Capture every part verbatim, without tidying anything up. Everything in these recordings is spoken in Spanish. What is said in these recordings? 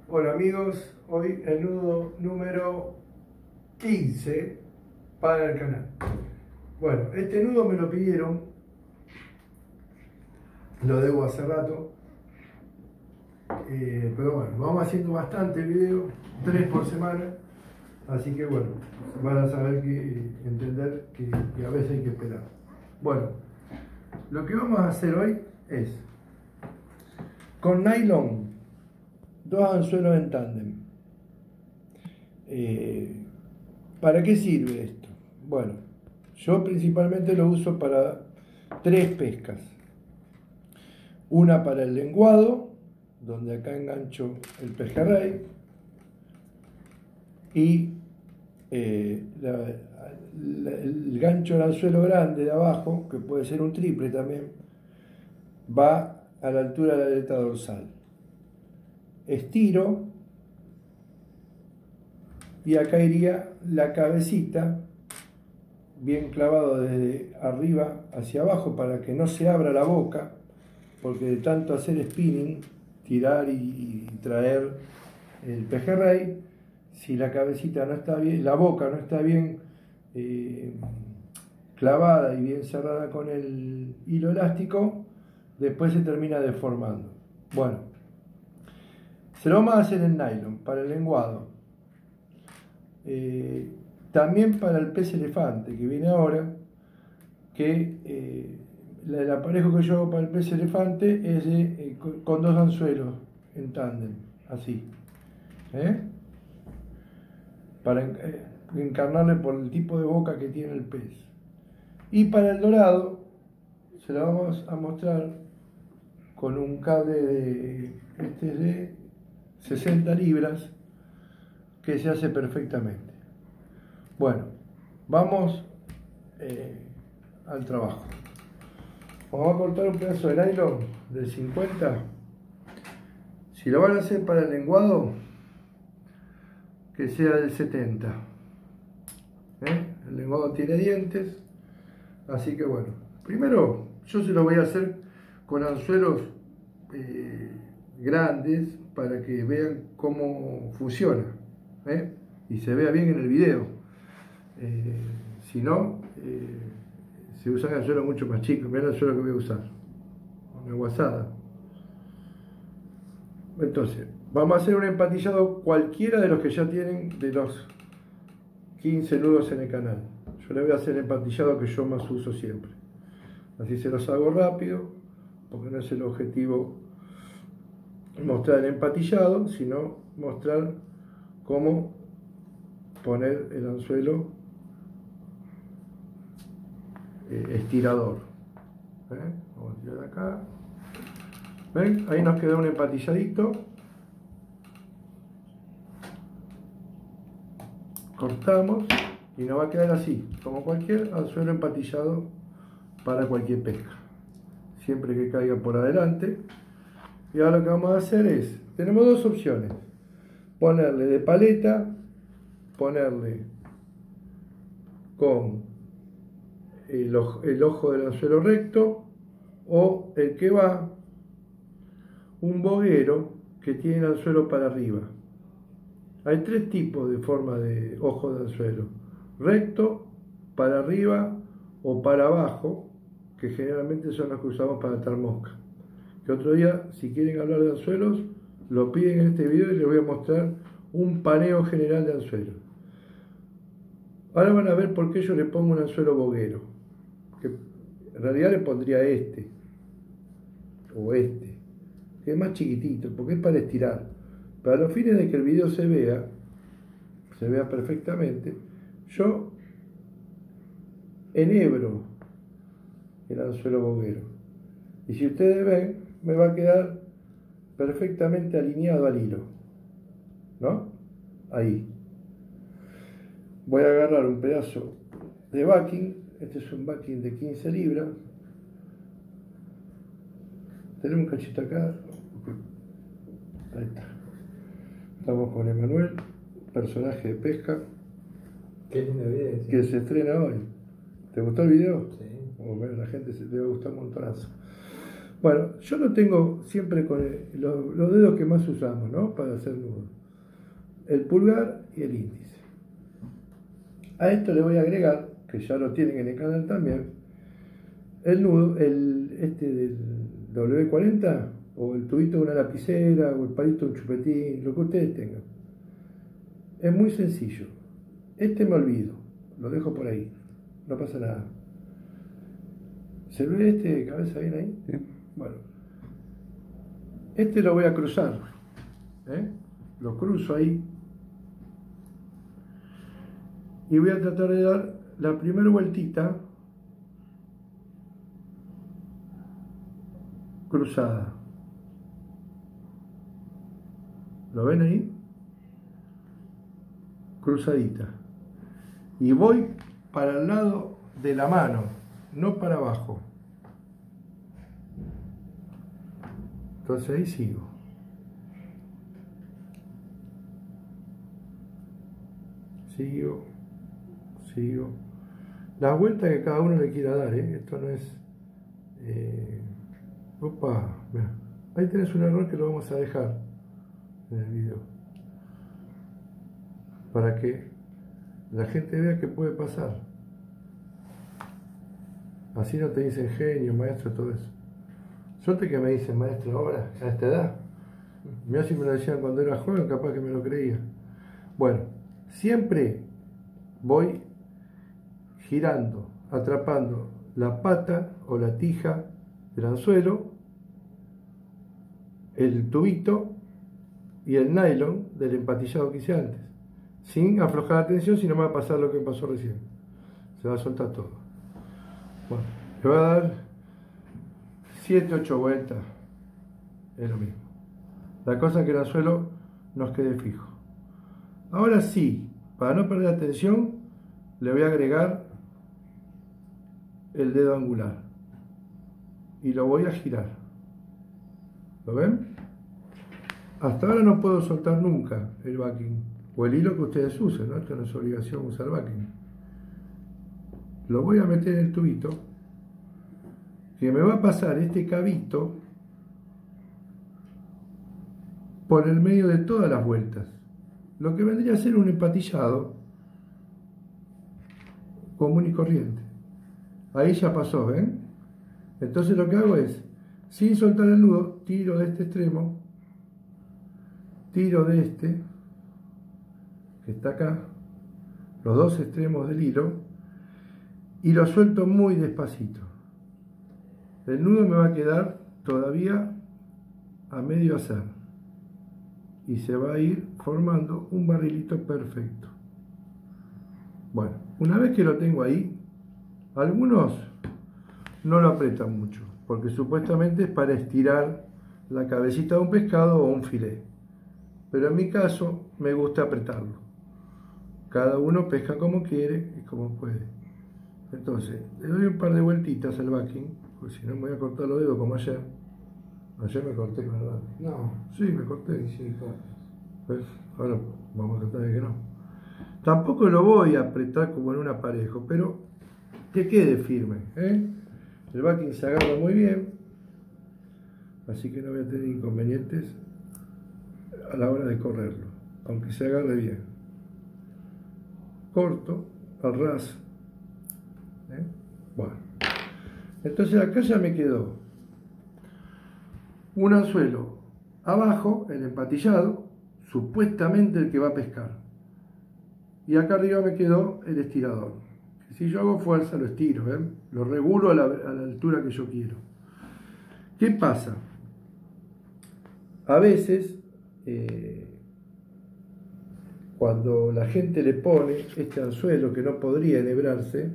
Hola amigos, hoy el nudo número quince para el canal. Bueno, este nudo me lo pidieron, lo debo hace rato, eh, pero bueno, vamos haciendo bastante video, tres por semana, así que bueno, van a saber que entender que, que a veces hay que esperar. Bueno, lo que vamos a hacer hoy es con nylon, dos anzuelos en tándem. Eh, ¿Para qué sirve esto? Bueno, yo principalmente lo uso para tres pescas. Una para el lenguado, donde acá engancho el pejerrey, y eh, la, la, el gancho del anzuelo grande de abajo, que puede ser un triple también, va a la altura de la aleta dorsal. Estiro y acá iría la cabecita bien clavado desde arriba hacia abajo para que no se abra la boca, porque de tanto hacer spinning, tirar y, y traer el pejerrey, si la cabecita no está bien, la boca no está bien eh, clavada y bien cerrada con el hilo elástico, después se termina deformando. Bueno, se lo vamos a hacer en nylon para el lenguado. Eh, también para el pez elefante que viene ahora, que eh, el aparejo que yo hago para el pez elefante es de, eh, con, con dos anzuelos en tándem, así, ¿eh? para eh, encarnarle por el tipo de boca que tiene el pez. Y para el dorado se lo vamos a mostrar con un cable de, este es de sesenta libras, que se hace perfectamente. Bueno, vamos eh, al trabajo. Vamos a cortar un pedazo de nylon de cincuenta. Si lo van a hacer para el lenguado, que sea del setenta. ¿Eh? El lenguado tiene dientes, así que bueno. Primero, yo se lo voy a hacer con anzuelos eh, grandes para que vean cómo funciona, ¿eh? Y se vea bien en el video. Eh, si no, eh, se usan anzuelos mucho más chicos. Mirá el anzuelo que voy a usar, una guasada. Entonces, vamos a hacer un empatillado cualquiera de los que ya tienen de los quince nudos en el canal. Yo le voy a hacer el empatillado que yo más uso siempre. Así se los hago rápido, porque no es el objetivo mostrar el empatillado, sino mostrar cómo poner el anzuelo eh, estirador. ¿Eh? Vamos a tirar acá. ¿Ven? Ahí nos queda un empatilladito. Cortamos y nos va a quedar así, como cualquier anzuelo empatillado para cualquier pesca, siempre que caiga por adelante. Y ahora lo que vamos a hacer es, tenemos dos opciones: ponerle de paleta, ponerle con el ojo, el ojo del anzuelo recto, o el que va, un boguero que tiene el anzuelo para arriba. Hay tres tipos de forma de ojo de anzuelo: recto, para arriba o para abajo, que generalmente son los que usamos para atar mosca. Que otro día, si quieren hablar de anzuelos, lo piden en este video y les voy a mostrar un paneo general de anzuelos. Ahora van a ver por qué yo le pongo un anzuelo boguero, que en realidad le pondría este o este, que es más chiquitito, porque es para estirar. Para los fines de que el video se vea, se vea perfectamente, yo enhebro el anzuelo boguero. Y si ustedes ven, me va a quedar perfectamente alineado al hilo, ¿no? Ahí. Voy a agarrar un pedazo de backing. Este es un backing de quince libras. Tenemos un cachito acá. Ahí está. Estamos con Emanuel, personaje de pesca. Qué lindo video. Que se estrena hoy. ¿Te gustó el video? Sí. Oh, bueno, la gente se le va a gustar un montonazo. Bueno, yo lo tengo siempre con el- los, los dedos que más usamos, ¿no? Para hacer nudos. El pulgar y el índice. A esto le voy a agregar, que ya lo tienen en el canal también, el nudo, el este del doble cuarenta, o el tubito de una lapicera, o el palito de un chupetín, lo que ustedes tengan. Es muy sencillo. Este me olvido, lo dejo por ahí, no pasa nada. ¿Se ve este de cabeza bien ahí? Sí. Bueno, este lo voy a cruzar, ¿eh? Lo cruzo ahí y voy a tratar de dar la primera vueltita cruzada. ¿Lo ven ahí? Cruzadita. Y voy para el lado de la mano, no para abajo. Entonces ahí sigo. Sigo, sigo. Las vueltas que cada uno le quiera dar, ¿eh? Esto no es... Eh... Opa, mira. Ahí tenés un error que lo vamos a dejar en el video. Para que la gente vea que puede pasar. Así no te dicen genio, maestro, todo eso. Suerte que me dicen maestro ahora, a esta edad. Mirá si me lo decían cuando era joven, capaz que me lo creía. Bueno, siempre voy girando, atrapando la pata o la tija del anzuelo, el tubito y el nylon del empatillado que hice antes, sin aflojar la tensión, si no me va a pasar lo que pasó recién. Se va a soltar todo. Bueno, le voy a dar siete ocho vueltas, es lo mismo. La cosa es que el anzuelo nos quede fijo. Ahora sí, para no perder la tensión, le voy a agregar el dedo angular y lo voy a girar. ¿Lo ven? Hasta ahora no puedo soltar nunca el backing o el hilo que ustedes usen, ¿no? Esto no es obligación usar backing. Lo voy a meter en el tubito, que me va a pasar este cabito por el medio de todas las vueltas, lo que vendría a ser un empatillado común y corriente. Ahí ya pasó, ¿ven? Entonces lo que hago es, sin soltar el nudo, tiro de este extremo, tiro de este, que está acá, los dos extremos del hilo, y lo suelto muy despacito. El nudo me va a quedar todavía a medio hacer, y se va a ir formando un barrilito perfecto. Bueno, una vez que lo tengo ahí, algunos no lo apretan mucho, porque supuestamente es para estirar la cabecita de un pescado o un filé. Pero en mi caso me gusta apretarlo. Cada uno pesca como quiere y como puede. Entonces, le doy un par de vueltitas al backing, porque si no me voy a cortar los dedos como ayer. Ayer me corté con el backing. No. Sí, me corté. Sí, sí, cortas. Pues, ahora vamos a tratar de que no. Tampoco lo voy a apretar como en un aparejo, pero que quede firme, ¿eh? El backing se agarra muy bien, así que no voy a tener inconvenientes a la hora de correrlo, aunque se agarre bien. Corto, al ras. ¿eh? Bueno, entonces acá ya me quedó un anzuelo abajo, el empatillado, supuestamente el que va a pescar. Y acá arriba me quedó el estirador. Si yo hago fuerza, lo estiro, ¿ven? Lo regulo a la, a la altura que yo quiero. ¿Qué pasa? A veces, eh, cuando la gente le pone este anzuelo que no podría enhebrarse,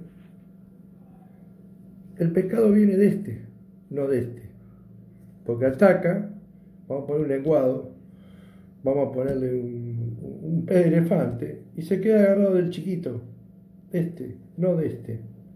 el pescado viene de este, no de este. Porque ataca, vamos a poner un lenguado, vamos a ponerle un, un pez de elefante, y se queda agarrado del chiquito, este, no de este.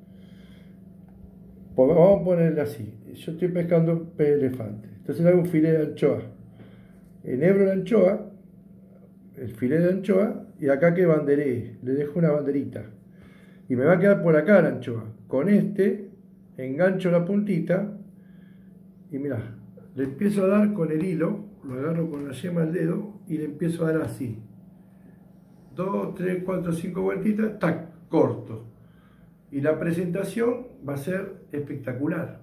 Pues vamos a ponerle así, yo estoy pescando pez de elefante, entonces le hago un filete de anchoa, enhebro la anchoa, el filete de anchoa, y acá que banderé, le dejo una banderita, y me va a quedar por acá la anchoa. Con este engancho la puntita y mirá, le empiezo a dar con el hilo, lo agarro con la yema del dedo y le empiezo a dar así. Dos, tres, cuatro, cinco vueltitas, tac, corto. Y la presentación va a ser espectacular.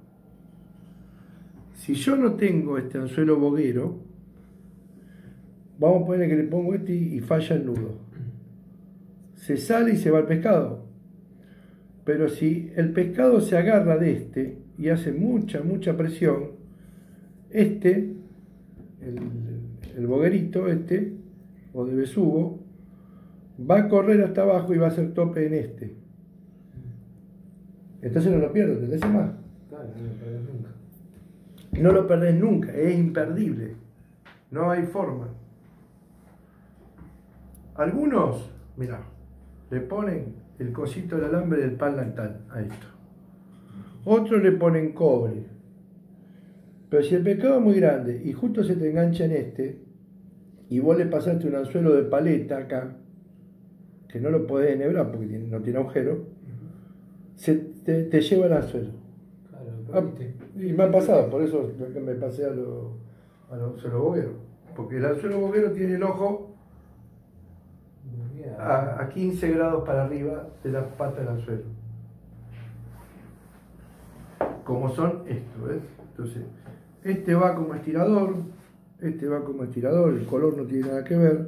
Si yo no tengo este anzuelo boguero, vamos a poner que le pongo este y falla el nudo. Se sale y se va el pescado. Pero si el pescado se agarra de este y hace mucha, mucha presión, este, el, el boguerito este, o de besugo, va a correr hasta abajo y va a hacer tope en este. Entonces no lo pierdo, ¿te parece más? Claro, no lo perdés nunca. No lo perdés nunca, es imperdible. No hay forma. Algunos, mirá, le ponen el cosito del alambre del pan lactal a esto. Otros le ponen cobre. Pero si el pescado es muy grande y justo se te engancha en este, y vos le pasaste un anzuelo de paleta acá, que no lo podés enhebrar porque tiene, no tiene agujero, se te, te lleva el anzuelo. Claro, Ah, y me ha pasado, por eso me pasé a los a los anzuelos bogueros. Porque el anzuelo boguero tiene el ojo a, a quince grados para arriba de la pata del anzuelo. Como son estos, ¿ves? Entonces, este va como estirador, este va como estirador, el color no tiene nada que ver.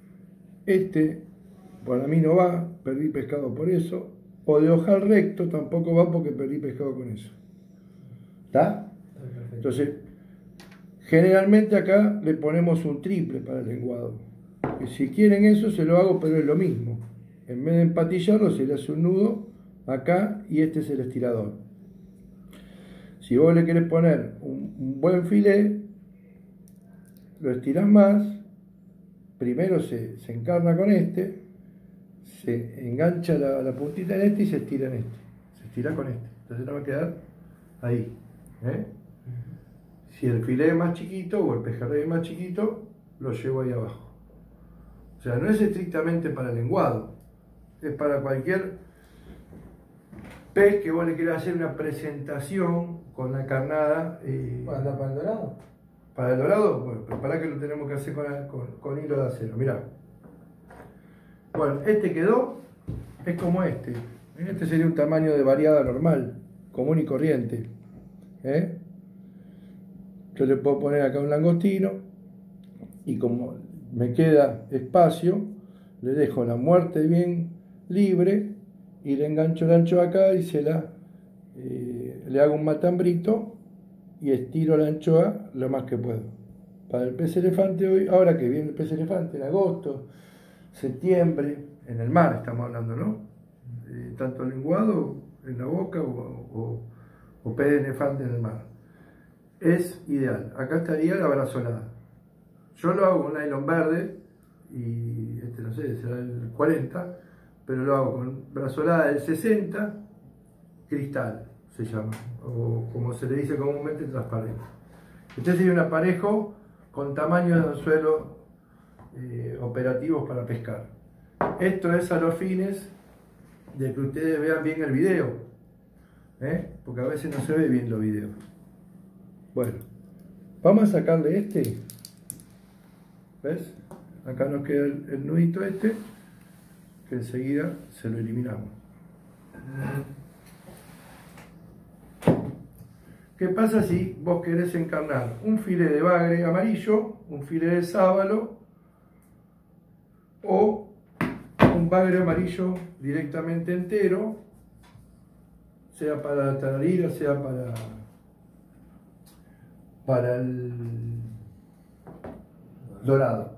Este, para mí no va, perdí pescado por eso. O de ojal recto tampoco va porque perdí pescado con eso. ¿Está? Entonces, generalmente acá le ponemos un triple para el lenguado. Y si quieren eso se lo hago, pero es lo mismo. En vez de empatillarlo se le hace un nudo acá y este es el estirador. Si vos le querés poner un, un buen filé, lo estirás más, primero se, se encarna con este, se engancha la, la puntita en este y se estira en este. Se estira con este. Entonces no va a quedar ahí. ¿eh? Si el filé es más chiquito o el pejerrey es más chiquito, lo llevo ahí abajo. O sea, no es estrictamente para el lenguado, es para cualquier pez que vos le quieras hacer una presentación con la carnada. Eh, ¿Para andar para el dorado? Para el dorado, bueno, pero para que lo tenemos que hacer con, con, con hilo de acero, mirá. Bueno, este quedó, es como este. Este sería un tamaño de variada normal, común y corriente. ¿eh? Yo le puedo poner acá un langostino y como me queda espacio, le dejo la muerte bien libre y le engancho el ancho acá y se la eh, le hago un matambrito y estiro la anchoa lo más que puedo. Para el pez elefante hoy, ahora que viene el pez elefante en agosto, septiembre, en el mar estamos hablando, ¿no? Eh, tanto lenguado en la boca o, o, o pez elefante en el mar. Es ideal. Acá estaría la brazolada. Yo lo hago con nylon verde y este no sé, será el cuarenta, pero lo hago con brazolada del sesenta, cristal se llama, o como se le dice comúnmente, transparente. Este sería un aparejo con tamaño de anzuelo eh, operativos para pescar. Esto es a los fines de que ustedes vean bien el video, ¿eh? porque a veces no se ve bien los videos. Bueno, vamos a sacarle este. ¿Ves? Acá nos queda el, el nudito este, que enseguida se lo eliminamos. ¿Qué pasa si vos querés encarnar un filé de bagre amarillo, un filé de sábalo o un bagre amarillo directamente entero, sea para la tararira, sea para, para el dorado?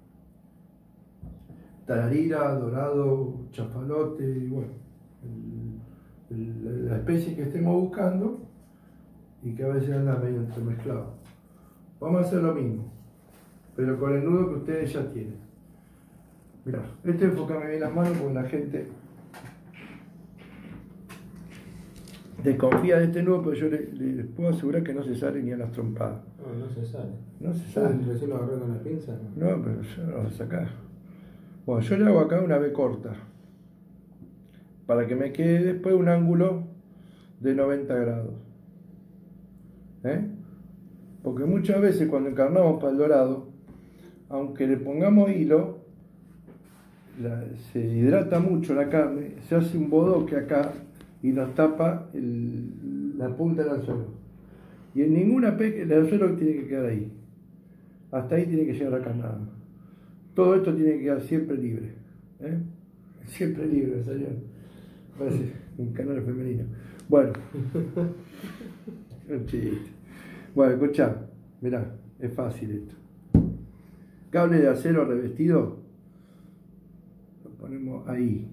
Tararira, dorado, chafalote, bueno, el, el, la especie que estemos buscando y que a veces anda medio entremezclado. Vamos a hacer lo mismo, pero con el nudo que ustedes ya tienen. Mirá, este enfocame bien las manos porque la gente desconfía de este nudo, pero yo les, les puedo asegurar que no se sale ni a las trompadas. No, no se sale. No se sale. ¿Recién lo agarré con la pinza? No, pero yo no lo voy a sacar. Bueno, yo le hago acá una V corta, para que me quede después un ángulo de noventa grados. ¿Eh? Porque muchas veces cuando encarnamos para el dorado, aunque le pongamos hilo, la, se hidrata mucho la carne, se hace un bodoque acá y nos tapa el, la punta del anzuelo. Y en ninguna pesca el anzuelo tiene que quedar ahí. Hasta ahí tiene que llegar la carnada. Todo esto tiene que quedar siempre libre. ¿eh? Siempre libre, me salió. Parece un canal femenino. Bueno. Un chiste. Bueno, escuchá, mirá, es fácil esto. Cable de acero revestido, lo ponemos ahí.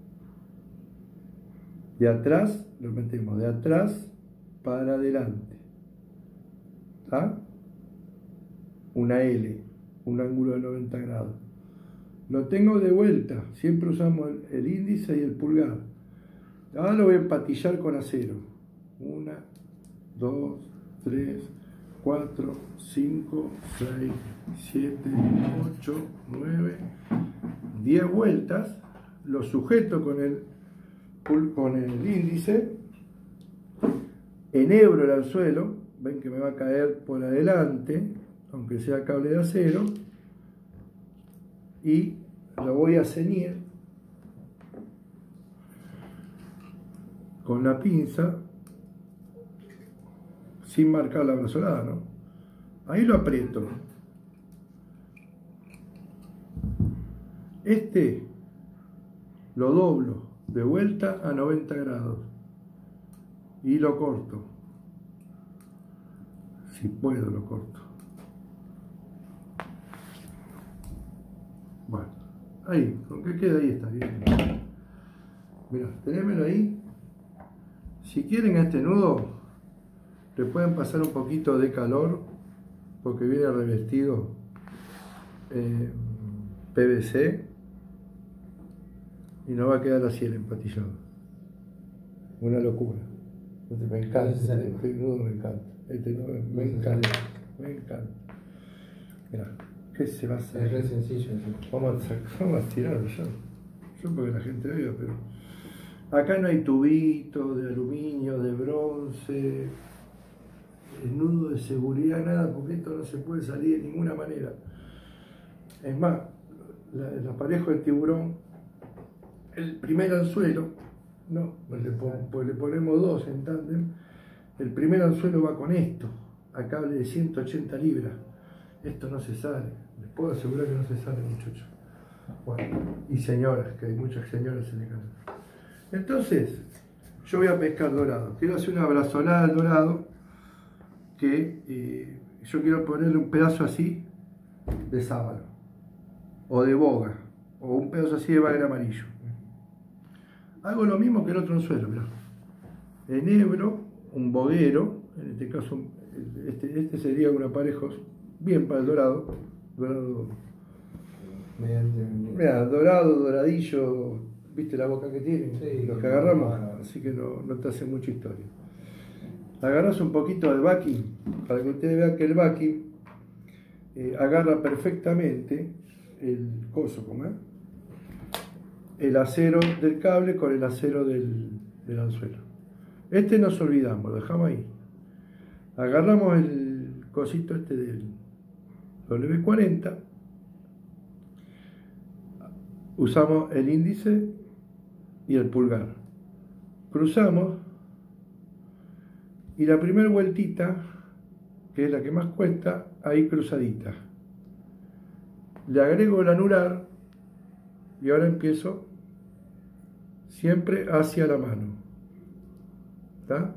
De atrás, lo metemos de atrás para adelante. ¿Está? Una L, un ángulo de noventa grados. Lo tengo de vuelta, siempre usamos el, el índice y el pulgar. Ahora lo voy a empatillar con acero. Una, dos, tres, cuatro, cinco, seis, siete, ocho, nueve, diez vueltas. Lo sujeto con el, con el índice, enhebro el anzuelo, ven que me va a caer por adelante, aunque sea cable de acero, y lo voy a ceñir con la pinza sin marcar la brazolada, ¿no? Ahí lo aprieto. Este lo doblo de vuelta a noventa grados y lo corto. Si puedo lo corto. Bueno, ahí, con que quede ahí está bien. Mirá, tenémelo ahí. Si quieren a este nudo, le pueden pasar un poquito de calor, porque viene revestido eh, P V C y no va a quedar así el empatillado. Una locura. Me encanta, este, este nudo me encanta. Este nudo me encanta, me encanta. Mirá, ¿qué se va a hacer? Es re sencillo. Vamos a, vamos a tirarlo yo. Yo porque la gente vea, pero acá no hay tubito de aluminio, de bronce, el nudo de seguridad, nada, porque esto no se puede salir de ninguna manera. Es más, la, el aparejo del tiburón, el primer anzuelo, no, pues le, pon, pues le ponemos dos en tándem, el primer anzuelo va con esto, a cable de ciento ochenta libras. Esto no se sale, les puedo asegurar que no se sale, muchachos. Bueno, y señoras, que hay muchas señoras en el canal. Entonces, yo voy a pescar dorado. Quiero hacer una brazolada al dorado, que eh, yo quiero ponerle un pedazo así de sábalo, o de boga, o un pedazo así de bagre amarillo. Hago lo mismo que el otro anzuelo, mirá. Enhebro un boguero, en este caso, este, este sería un aparejo bien para el dorado, dorado, mirá, dorado, doradillo, viste la boca que tiene, sí, los que agarramos, no, no. Así que no, no te hace mucha historia. Agarras un poquito de backing, para que ustedes vean que el backing eh, agarra perfectamente el coso, ¿cómo es? El acero del cable con el acero del, del anzuelo. Este nos olvidamos, lo dejamos ahí. Agarramos el cosito este del doble u cuarenta, usamos el índice y el pulgar. Cruzamos y la primera vueltita, que es la que más cuesta, ahí cruzadita. Le agrego el anular y ahora empiezo siempre hacia la mano. ¿Está?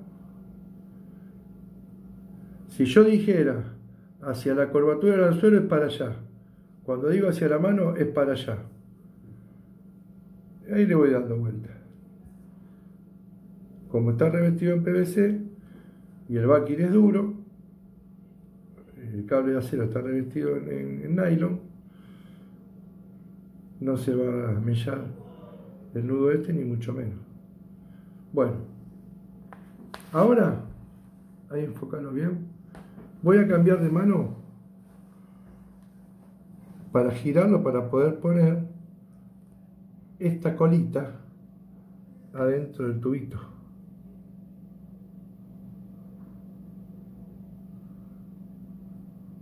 Si yo dijera hacia la curvatura del anzuelo es para allá. Cuando digo hacia la mano es para allá. Ahí le voy dando vuelta. Como está revestido en P V C y el backing es duro, el cable de acero está revestido en, en, en nylon, no se va a mellar el nudo este ni mucho menos. Bueno, ahora, ahí enfócalo bien, voy a cambiar de mano para girarlo, para poder poner esta colita adentro del tubito.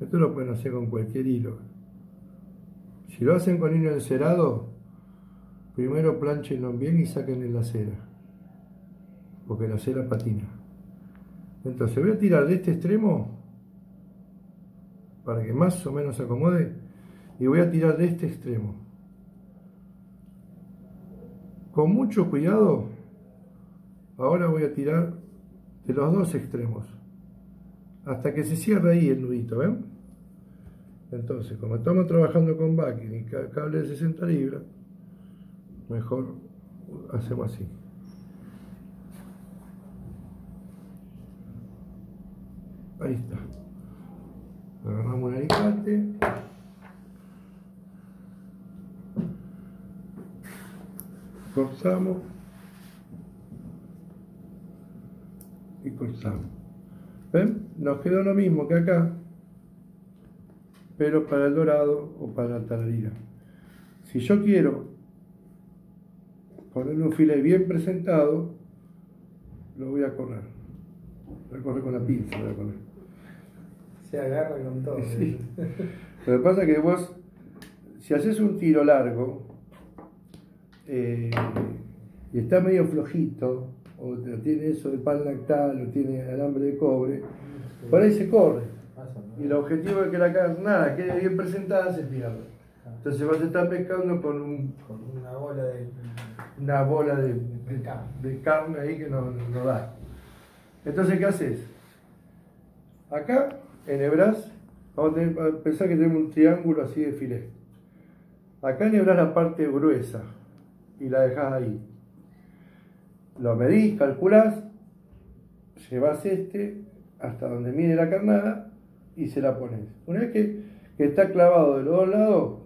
Esto lo pueden hacer con cualquier hilo. Si lo hacen con hilo encerado, primero planchenlo bien y saquen la cera, porque la cera patina. Entonces voy a tirar de este extremo para que más o menos se acomode, y voy a tirar de este extremo con mucho cuidado. Ahora voy a tirar de los dos extremos hasta que se cierre ahí el nudito, ¿ven? Entonces, como estamos trabajando con backing y cable de sesenta libras, mejor hacemos así. Ahí está. Agarramos un alicate. Cortamos. Y cortamos. ¿Ven? Nos quedó lo mismo que acá, pero para el dorado o para la tararira. Si yo quiero ponerle un filet bien presentado, lo voy a correr. Voy a correr con la pinza, voy a correr. Se agarra con todo. Sí. Lo que pasa es que vos, si haces un tiro largo eh, y está medio flojito, o tiene eso de pan lactal, o tiene alambre de cobre, por ahí se corre. Y el objetivo es que la carnada quede bien presentada, se pierde. Entonces vas a estar pescando con, un, con una bola de una bola de, de, de carne ahí que no, no da. Entonces, ¿qué haces? Acá enhebrás, vamos a, tener, a pensar que tenemos un triángulo así de filet. Acá enhebrás la parte gruesa y la dejás ahí. Lo medís, calculás, llevas este hasta donde mide la carnada y se la pones. Una vez que, que está clavado de los dos lados,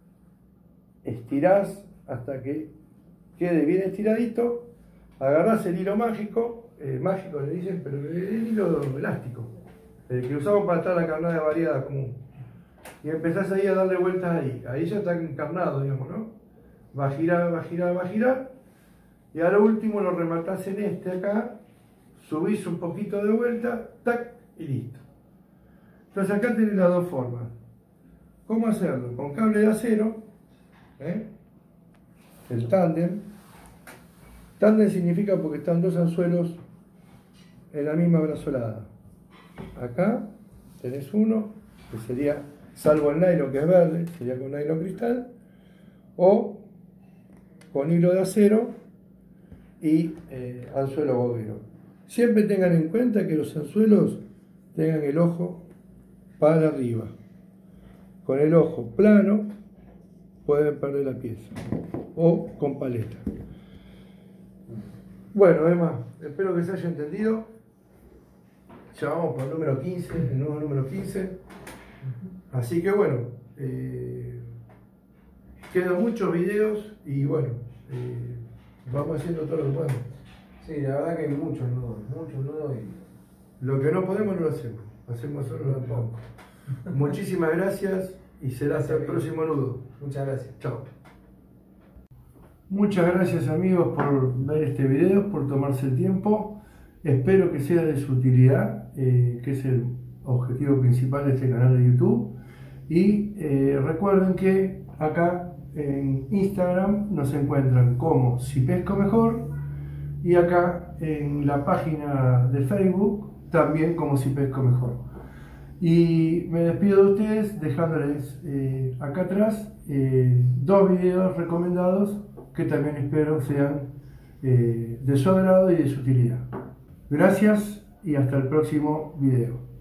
estirás hasta que quede bien estiradito, agarrás el hilo mágico, eh, mágico le dicen, pero el hilo elástico, el que usamos para estar la carnada variada común, y empezás ahí a darle vueltas ahí, ahí ya está encarnado, digamos, ¿no? Va a girar, va a girar, va a girar, y a lo último lo rematás en este acá, subís un poquito de vuelta, tac, y listo. Entonces acá tenés las dos formas. ¿Cómo hacerlo? Con cable de acero, ¿eh? El tándem. Tándem significa porque están dos anzuelos en la misma brazolada. Acá tenés uno, que sería, salvo el nylon que es verde, sería con nylon cristal, o con hilo de acero y eh, anzuelo bobero. Siempre tengan en cuenta que los anzuelos tengan el ojo para arriba. Con el ojo plano pueden perder la pieza, o con paleta. Bueno, Emma, espero que se haya entendido. Ya vamos por el número quince, el nuevo número quince. Así que bueno, eh, quedan muchos videos y bueno, eh, vamos haciendo todo lo que podemos. Sí, la verdad que hay muchos nudos, muchos nudos y... Lo que no podemos no lo hacemos, hacemos solo lo poco. Muchísimas gracias y será hasta el próximo nudo. Muchas gracias. Chao. Muchas gracias amigos por ver este video, por tomarse el tiempo. Espero que sea de su utilidad, eh, que es el objetivo principal de este canal de YouTube. Y eh, recuerden que acá en Instagram nos encuentran como Si Pesco Mejor, y acá en la página de Facebook también como Si Pesco Mejor. Y me despido de ustedes dejándoles eh, acá atrás eh, dos videos recomendados que también espero sean eh, de su agrado y de su utilidad. Gracias y hasta el próximo video.